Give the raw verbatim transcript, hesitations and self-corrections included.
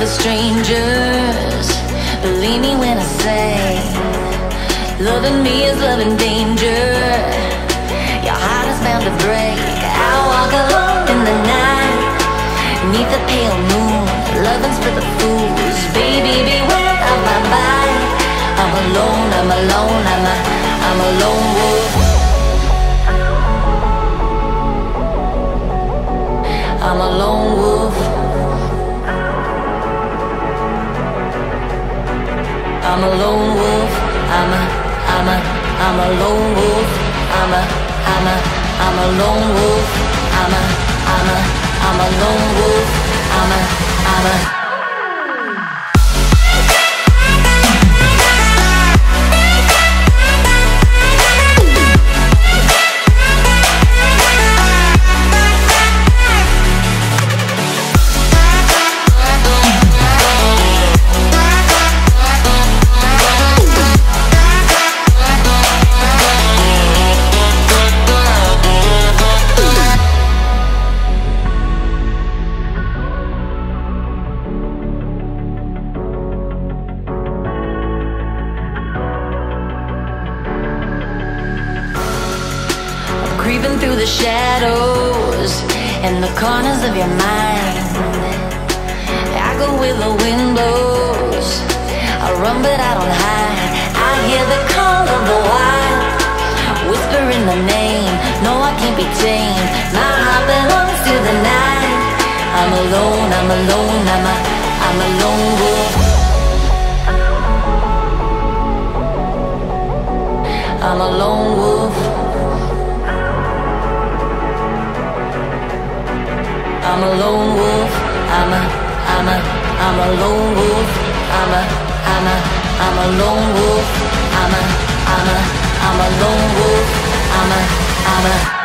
strangers. Believe me when I say, loving me is loving danger. Your heart is bound to break. I walk alone in the night, neath the pale moon. Loving's for the fools. Baby, beware of my mind. I'm alone, I'm alone, I'm a, I'm a lone wolf. I'm a lone wolf. I'm a lone wolf. I'm a, I'm a, I'm a lone wolf. I'm a, I'm a, I'm a lone wolf. I'm a, I'm a, I'm a lone wolf. I'm a, I'm a. Creeping through the shadows and the corners of your mind. I go where the wind blows. I run but I don't hide. I hear the call of the wild, whispering the name. No, I can't be tamed. My heart belongs to the night. I'm alone, I'm alone, I'm a, I'm a lone wolf. I'm a lone wolf. I'm a lone wolf. I'm a, I'm a, I'm a lone wolf. I'm a, I'm a, I'm a lone wolf. I'm a, I'm a, I'm a lone wolf. I'm a, I'm a